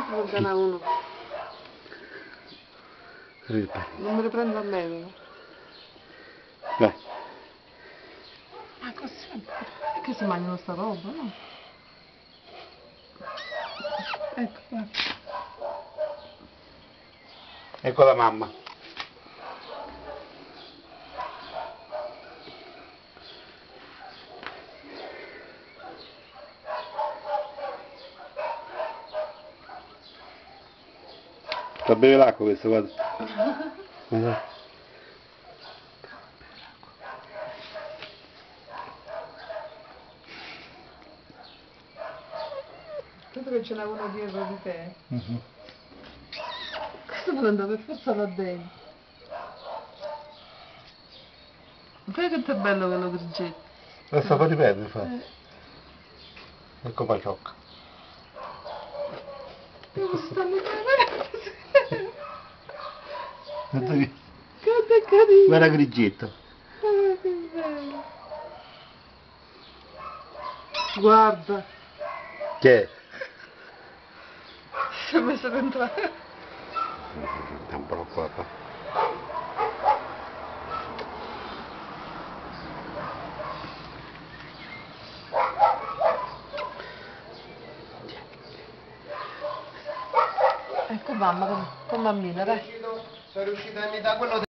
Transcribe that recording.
Guarda uno. Non me le prendo a me. Vai. Ma così? Che si mangiano sta roba, no? Ecco, guarda. Ecco la mamma. Sta a bere l'acqua questo, guarda. Guarda. Credo che ce n'è uno dietro di te. Questo vuole andare per forza là dentro. Vedi quanto è bello quello grigetto. Adesso fa ripetere, infatti. Ecco Paciocca. Stanno Guarda che... Quanto è carino. Guarda grigetto. Che bello. Guarda. Che è? Si è messo dentro. Non preoccupata. Ecco mamma con bambina, dai. Sono riuscito a imitare quello